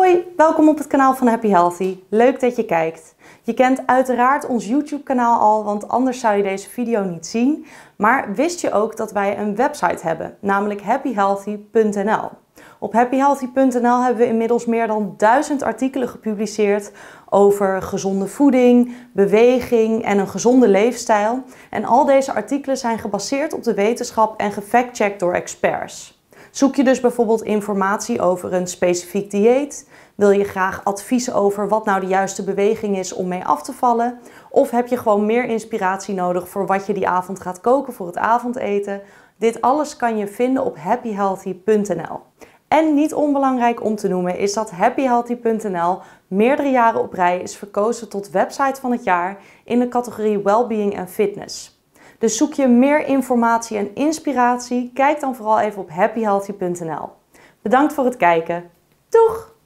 Hoi, welkom op het kanaal van Happy Healthy. Leuk dat je kijkt. Je kent uiteraard ons YouTube kanaal al, want anders zou je deze video niet zien. Maar wist je ook dat wij een website hebben, namelijk happyhealthy.nl. Op happyhealthy.nl hebben we inmiddels meer dan 1000 artikelen gepubliceerd over gezonde voeding, beweging en een gezonde leefstijl. En al deze artikelen zijn gebaseerd op de wetenschap en gefactcheckt door experts. Zoek je dus bijvoorbeeld informatie over een specifiek dieet? Wil je graag advies over wat nou de juiste beweging is om mee af te vallen? Of heb je gewoon meer inspiratie nodig voor wat je die avond gaat koken voor het avondeten? Dit alles kan je vinden op happyhealthy.nl. En niet onbelangrijk om te noemen is dat happyhealthy.nl meerdere jaren op rij is verkozen tot website van het jaar in de categorie Wellbeing en Fitness. Dus zoek je meer informatie en inspiratie? Kijk dan vooral even op happyhealthy.nl. Bedankt voor het kijken. Doeg!